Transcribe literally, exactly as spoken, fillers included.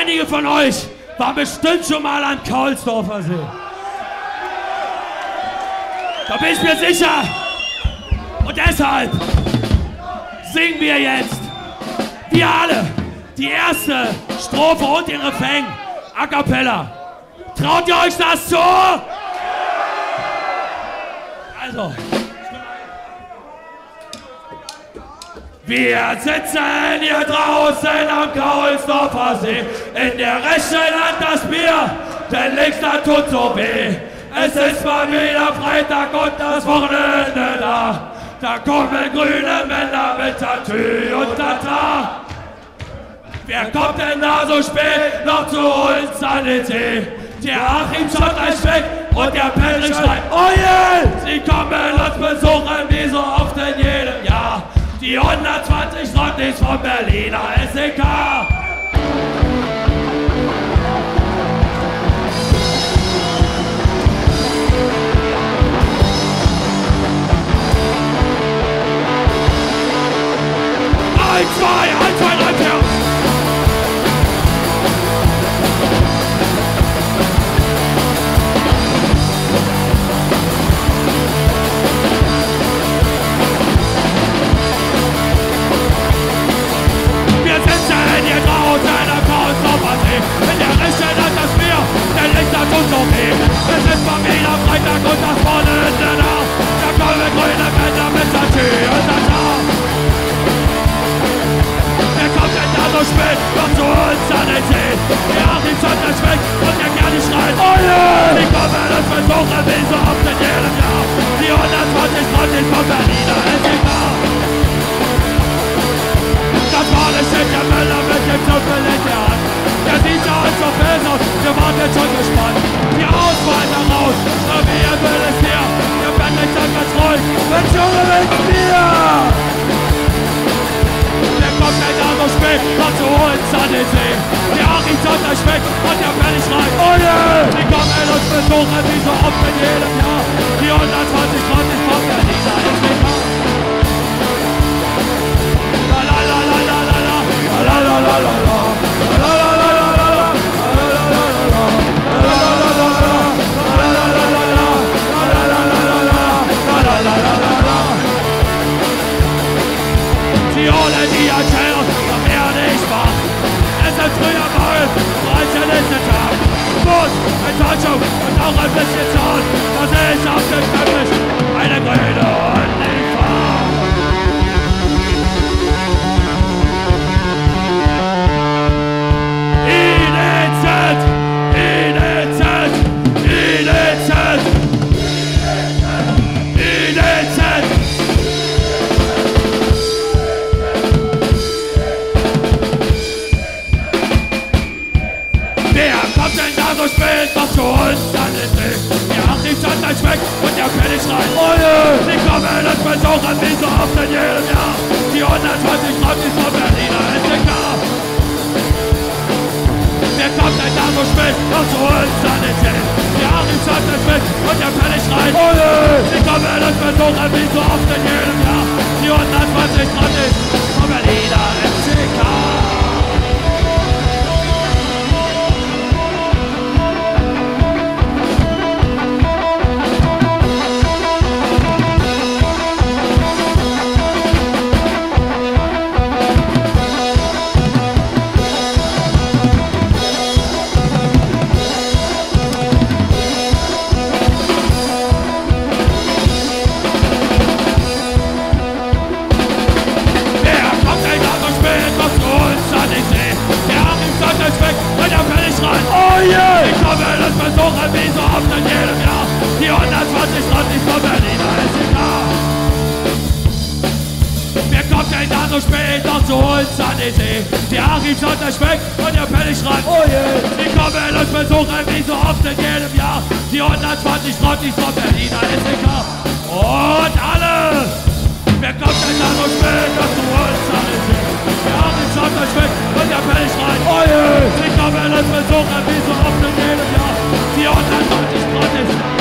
Einige von euch waren bestimmt schon mal am Kaulsdorfer See. Da bin ich mir sicher. Und deshalb singen wir jetzt, wir alle, die erste Strophe und den Refrain a cappella. Traut ihr euch das zu? Also. Wir sitzen hier draußen am Kaulsdorfer See. In der rechten Hand das Bier, denn links da tut so weh. Es ist mal wieder Freitag und das Wochenende da. Da kommen grüne Männer mit Tatü und Tata. Wer kommt denn da so spät noch zu uns an den See? Der Achim schaut gleich weg und der Patrick schreit, oh yeah! Sie kommen uns besuchen wie so oft in jedem Jahr. Die hundertzwanzig Rottis vom Berliner S E K. Eins, zwei, eins, zwei, drei, vier. Wir sitzen hier draußen am Kaulsdorfer See. In der rechten Hand das Bier, der Licht hat uns so weh. Es ist mal wieder Freitag und das Wochenende da. Da kommen grüne Männer mit Tatü und Tata. Wer kommt denn da so spät noch zu uns an den See? Der Achim schaut gleich weg und der gerne schreit, oh yeah! Die kommen uns besuchen wie so oft in jedem Jahr. Die hundertzwanzig Rottis vom Berliner S E K. Da vorne steht der Möller mit dem Zipfel in der Hand. Der sieht ja uns so fest aus, wir warten schon gespannt. Die Auswahl da raus, so wie ihr will es hier. Der Patrick sagt ganz ruhig, wenn Junge mit mir! Wer kommt denn da so spät noch zu uns an den See? Der Achim schaut gleich weg und der Patrick schreit, oh yeah! Die kommen uns besuchen wie so oft in jedem Jahr. Die hundertzwanzig Rottis vom Berliner S E K. La la la la la la la la la la la la. Die Ole, die erzählt, da werde ich wach. Es ist früher Morgen, dreizehn ist der Tag. Mut, Enttäuschung und auch ein bisschen Zorn. Da sehe ich auf dem Teppich eine grüne und die Farbe. I D Z, I D Z, I D Z, I D Z. Wer kommt denn da so spät noch zu uns an den See? Der Achim schaut gleich weg und der Patrick schreit, oh yeah! Sie kommen uns besuchen wie so oft in jedem Jahr. Die hundertzwanzig Rottis vom Berliner S E K. Wer kommt denn da so spät noch zu uns an den See? Der Achim schaut gleich weg und der Patrick schreit, oh yeah! Sie kommen uns besuchen wie so oft in jedem Jahr. Die hundertzwanzig Rottis vom Berliner S E K. Besuchen wie so oft in jedem Jahr. Die hundertzwanzig Rottis vom Berliner S E K. Wer kommt denn da so spät noch zu uns an den See? Der Achim schaut gleich weg und der Patrick schreit, oh yeah! Die kommen uns besuchen wie so oft in jedem Jahr. Die hundertzwanzig Rottis vom Berliner S E K. Und alle! Wer kommt denn da so spät noch zu uns an den See? Der Achim schaut gleich weg und der Patrick schreit, oh yeah! Die kommen uns besuchen wie so oft in jedem Jahr. Die hundertzwanzig Rottis